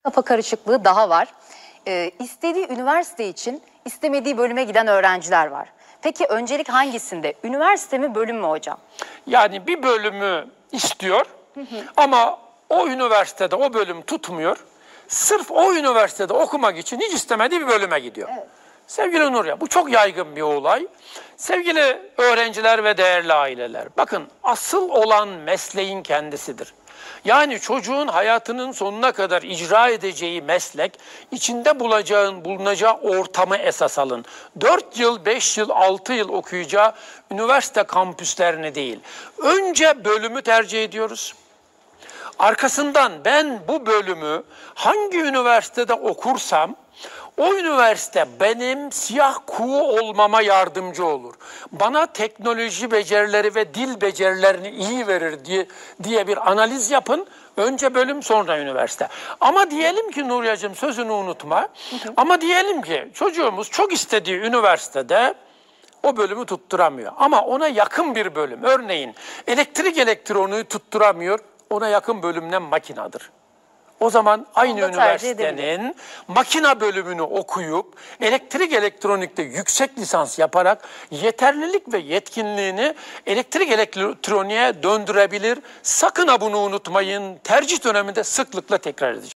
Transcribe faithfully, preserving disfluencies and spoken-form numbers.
Kafa karışıklığı daha var. Ee, istediği üniversite için istemediği bölüme giden öğrenciler var. Peki öncelik hangisinde? Üniversite mi, bölüm mü hocam? Yani bir bölümü istiyor hı hı. ama o üniversitede o bölüm tutmuyor. Sırf o üniversitede okumak için hiç istemediği bir bölüme gidiyor. Evet. Sevgili Nurya, bu çok yaygın bir olay. Sevgili öğrenciler ve değerli aileler, bakın asıl olan mesleğin kendisidir. Yani çocuğun hayatının sonuna kadar icra edeceği meslek, içinde bulacağın, bulunacağı ortamı esas alın. dört yıl, beş yıl, altı yıl okuyacağı üniversite kampüslerini değil. Önce bölümü tercih ediyoruz. Arkasından ben bu bölümü hangi üniversitede okursam, o üniversite benim siyah kuğu olmama yardımcı olur. Bana teknoloji becerileri ve dil becerilerini iyi verir diye, diye bir analiz yapın. Önce bölüm, sonra üniversite. Ama diyelim ki Nuryacığım, sözünü unutma. Hı hı. Ama diyelim ki çocuğumuz çok istediği üniversitede o bölümü tutturamıyor. Ama ona yakın bir bölüm, örneğin elektrik elektroniği tutturamıyor. Ona yakın bölümden makinadır. O zaman aynı üniversitenin makina bölümünü okuyup elektrik elektronikte yüksek lisans yaparak yeterlilik ve yetkinliğini elektrik elektroniğe döndürebilir. Sakın ha bunu unutmayın. Tercih döneminde sıklıkla tekrar edeceğim.